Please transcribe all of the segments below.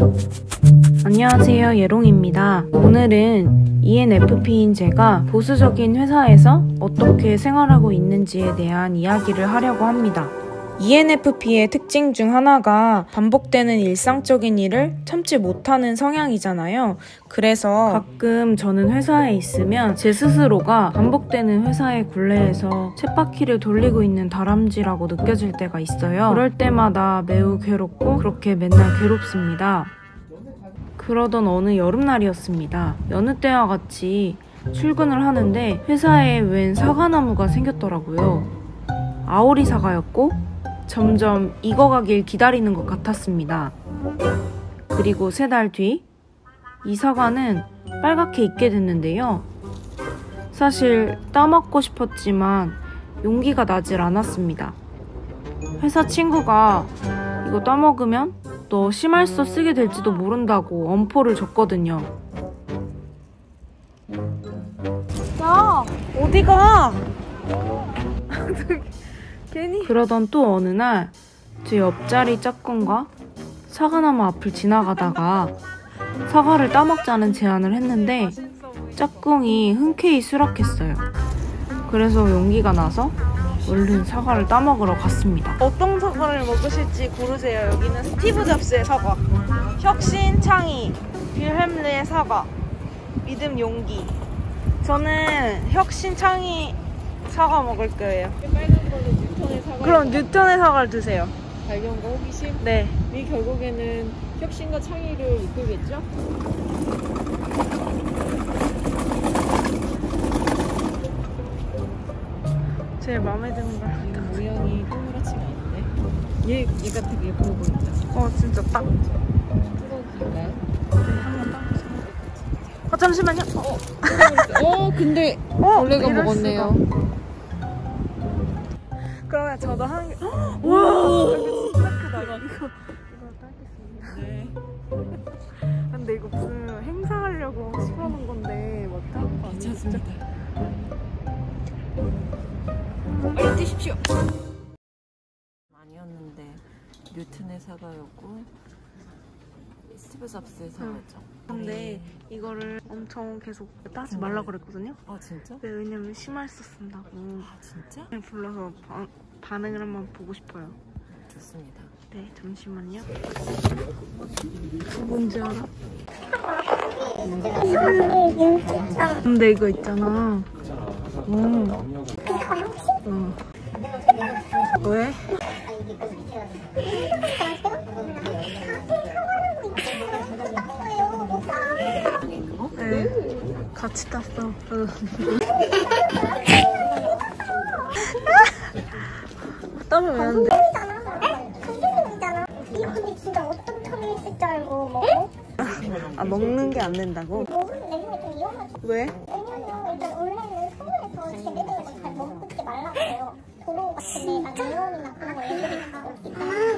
안녕하세요, 예롱입니다. 오늘은 ENFP인 제가 보수적인 회사에서 어떻게 생활하고 있는지에 대한 이야기를 하려고 합니다. ENFP의 특징 중 하나가 반복되는 일상적인 일을 참지 못하는 성향이잖아요. 그래서 가끔 저는 회사에 있으면 제 스스로가 반복되는 회사의 굴레에서 쳇바퀴를 돌리고 있는 다람쥐라고 느껴질 때가 있어요. 그럴 때마다 매우 괴롭고 그렇게 맨날 괴롭습니다. 그러던 어느 여름날이었습니다. 여느 때와 같이 출근을 하는데 회사에 웬 사과나무가 생겼더라고요. 아오리 사과였고 점점 익어가길 기다리는 것 같았습니다. 그리고 3달 뒤 이 사과는 빨갛게 익게 됐는데요. 사실 따먹고 싶었지만 용기가 나질 않았습니다. 회사 친구가 이거 따먹으면 너 심할서 쓰게 될지도 모른다고 엄포를 줬거든요. 야, 어디가? 괜히. 그러던 또 어느 날 제 옆자리 짝꿍과 사과나무 앞을 지나가다가 사과를 따먹자는 제안을 했는데 짝꿍이 흔쾌히 수락했어요. 그래서 용기가 나서 얼른 사과를 따먹으러 갔습니다. 어떤 사과를 먹으실지 고르세요. 여기는 스티브 잡스의 사과, 혁신 창의, 빌헬름의 사과, 믿음 용기. 저는 혁신 창의 사과 먹을 거예요. 빨간 거는 뉴턴의 사과. 그럼 뉴턴의 사과를 드세요. 발견과 호기심? 네. 이 결국에는 혁신과 창의를 이끌겠죠? 제일 마음에 드는 걸. 이 모양이 동그랗지가 않은데? 얘가 되게 예뻐 보인다. 진짜 딱. 뜯어드릴까요? 네, 한번 따보세요. 잠시만요. 근데 원래가 이럴 먹었네요. 수가. 그러면 저도 한 개. 와, 이거 진짜 크다. 이거 따겠습니다. 네. 근데 이거 무슨 행사하려고 씹어놓은 건데 맞다? 괜찮습니다. 빨리 드십시오. 아니었는데 뉴턴의 사과였고 스티브 잡스의 사과죠. 근데 이거를 엄청 계속 따지 말라 그랬거든요. 아 진짜? 네, 왜냐면 심할서 쓴다고. 아 진짜? 불러서 반응을 한번 보고 싶어요. 좋습니다. 네, 잠시만요. 뭔지 알아? 근데 이거 있잖아. 왜? 네, 같이 땄어. 따면 왜 안 돼? 금수님이잖아. 이거 근데 진짜 어떤 텀이 있을 줄 알고 먹어? 먹는 게 안 된다고? 먹으면 내용이 좀 위험하지. 왜? 왜냐면 일단 원래는 서울에서 제대된 걸 잘 먹지 말라고 해요. 도로 같은 데 막 유언이나 그런 거 얘기하고 있기 때문에.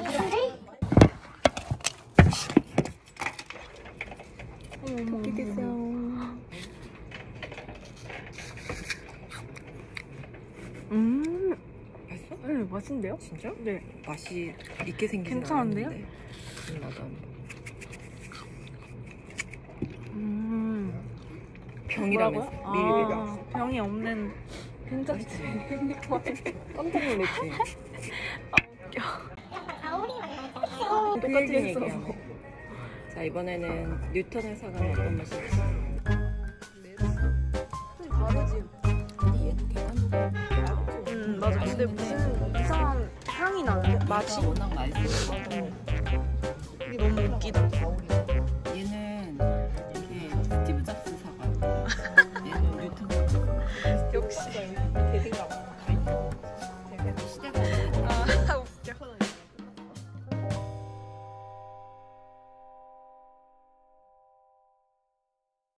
맛있겠어요. 맛있어? 네, 맛있는데요? 진짜? 네. 맛이 있게 생긴 괜찮은데요? 나도 병이라고? 미리미리 병이 없는 괜찮지. 깜짝 놀랐지? 웃겨. 똑같은 얘기야. 자 이번에는 뉴턴의 사과는 어떤 맛일지. 다르지. 얘도 계란. 맞아. 근데 무슨 이상한 향이 나는데? 맛이? 워낙 맛있어. 이게 너무 웃기다.